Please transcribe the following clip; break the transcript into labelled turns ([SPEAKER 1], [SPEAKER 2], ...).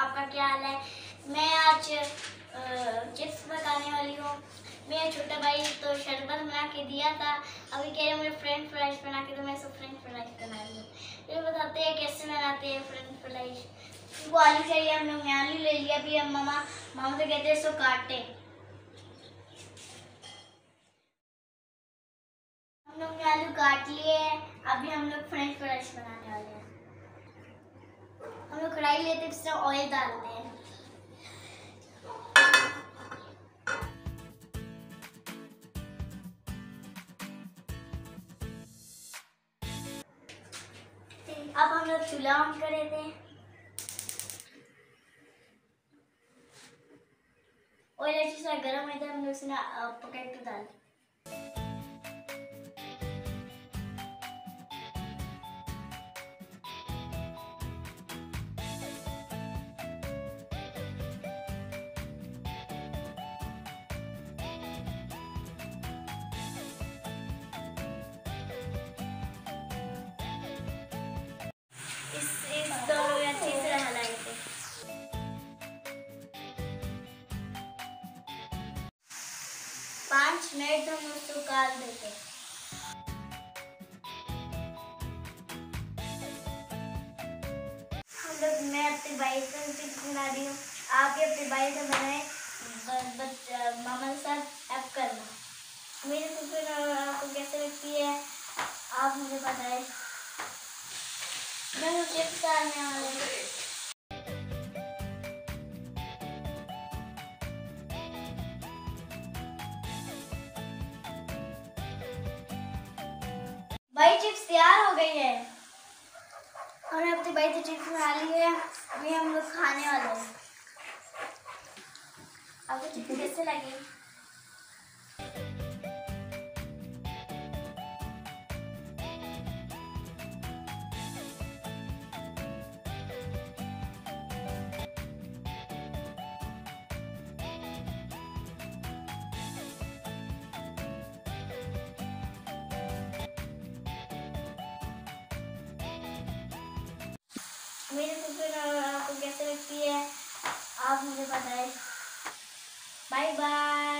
[SPEAKER 1] आपका क्या हाल है। मैं आज चिप्स पकाने वाली हूँ। मेरा छोटा भाई तो शरबत बना के दिया था, अभी कह रहे मुझे फ्रेंच फ्राइज बना के, तो मैं सब फ्रेंच फ्राइज बना रही हूँ। तो बताते हैं कैसे बनाते हैं फ्रेंच फ्राइज। वो आलू चाहिए, हम लोग ने आलू ले लिया। अभी हम मामा से कहते हैं इसको काटे। हम लोग ने आलू काट लिए हैं, अभी हम लोग फ्रेंच फ्राइज बनाने वाले हैं। हम लोग कढ़ाई लेते हैं, इसमें ऑयल डालते हैं। अब हम लोग चूल्हा ऑन कर देते हैं। ऑयल अच्छी से गर्म है तो हम लोग इसमें पोटैटो डाल। इस दोनों में अच्छे से हलाएंगे। 5 मिनट हम उसको काट देते हैं। हम लोग, मैं अपने भाई का चिप्स बना रही हूँ, आप भी अपने भाई का बनाए, मामा के साथ हेल्प करना। मेरी कुकिंग आपको कैसे लगती है आप मुझे बताएं। मैं चिप्स डालने वाले हूँ। भाई चिप्स तैयार हो गई है। हमने अपने भाई से चिप्स बना ली है, अभी हम लोग खाने वाले हैं। आपको चिप्स कैसे लगी? मेरी कुकिंग आपको कैसे लगती है आप मुझे बताएं। Bye bye.